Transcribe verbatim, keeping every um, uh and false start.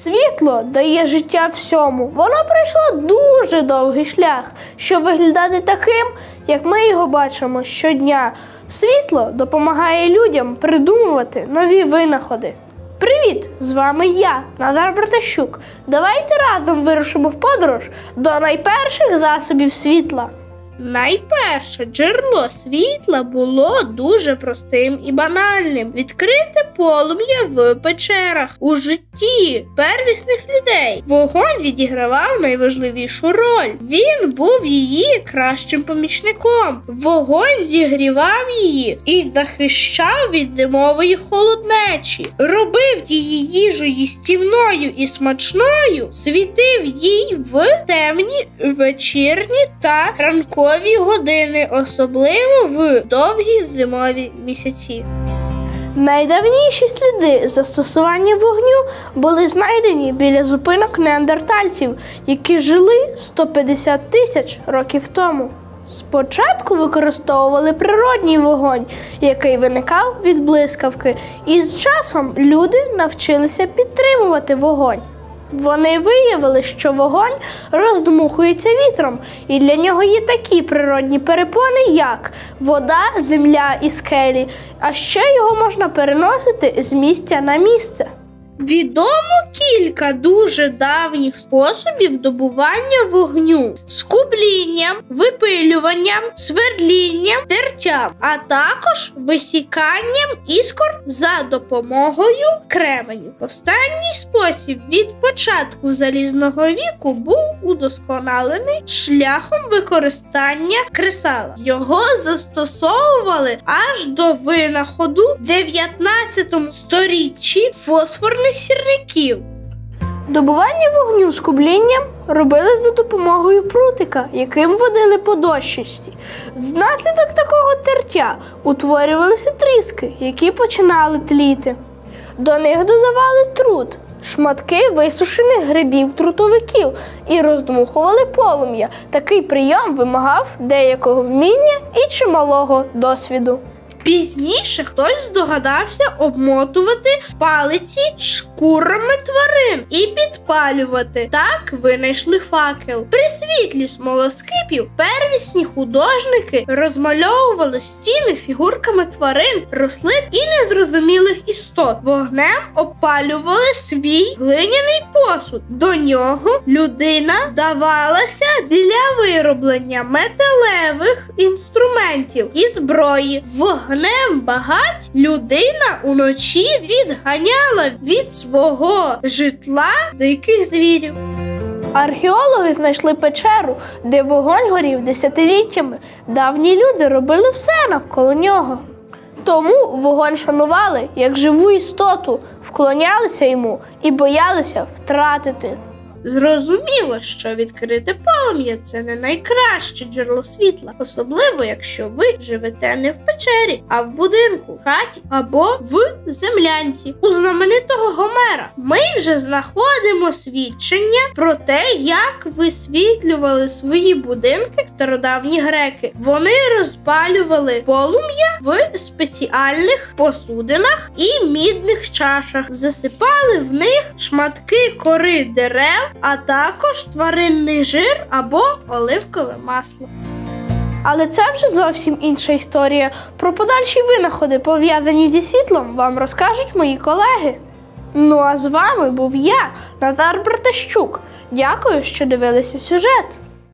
Світло дає життя всьому. Воно пройшло дуже довгий шлях, щоб виглядати таким, як ми його бачимо щодня. Світло допомагає людям придумувати нові винаходи. Привіт! З вами я, Назар Братащук. Давайте разом вирушимо в подорож до найперших засобів світла. Найперше джерело світла було дуже простим і банальним. Відкрите полум'я в печерах. У житті первісних людей вогонь відігравав найважливішу роль. Він був її кращим помічником. Вогонь зігрівав її і захищав від зимової холоднечі. Робив її їжу їстівною і смачною, світив їй в темні вечірні та ранкові години, особливо в довгі зимові місяці. Найдавніші сліди застосування вогню були знайдені біля зупинок неандертальців, які жили сто п'ятдесят тисяч років тому. Спочатку використовували природній вогонь, який виникав від блискавки, і з часом люди навчилися підтримувати вогонь. Вони виявили, що вогонь роздмухується вітром, і для нього є такі природні перепони, як вода, земля і скелі, а ще його можна переносити з місця на місце. Відомо кілька дуже давніх способів добування вогню – скублінням, випилюванням, свердлінням, тертям, а також висіканням іскор за допомогою кременів. Останній спосіб від початку залізного віку був удосконалений шляхом використання кресала. Його застосовували аж до винаходу в дев'ятнадцятому сторіччі фосфорних сірників. Добування вогню скублінням робили за допомогою прутика, яким водили по дощечці. Внаслідок такого тертя утворювалися тріски, які починали тліти. До них додавали трут, шматки висушених грибів-трутовиків і роздмухували полум'я. Такий прийом вимагав деякого вміння і чималого досвіду. Пізніше хтось здогадався обмотувати палиці шкурами тварин і підпалювати. Так винайшли факел. При світлі смолоскипів первісні художники розмальовували стіни фігурками тварин, рослин і незрозумілих істот. Вогнем опалювали свій глиняний посуд. До нього людина вдавалася для вироблення металевих інструментів і зброї. Вогнем багать людина уночі відганяла від свого житла диких звірів. Археологи знайшли печеру, де вогонь горів десятиліттями. Давні люди робили все навколо нього. Тому вогонь шанували як живу істоту, вклонялися йому і боялися втратити. Зрозуміло, що відкрите полум'я – це не найкраще джерело світла, особливо якщо ви живете не в печері, а в будинку, хаті або в землянці. У знаменитого Гомера ми вже знаходимо свідчення про те, як висвітлювали свої будинки стародавні греки. Вони розпалювали полум'я в спеціальних посудинах і мідних чашах, засипали в них шматки кори дерев, а також тваринний жир або оливкове масло. Але це вже зовсім інша історія. Про подальші винаходи, пов'язані зі світлом, вам розкажуть мої колеги. Ну а з вами був я, Назар Братащук. Дякую, що дивилися сюжет.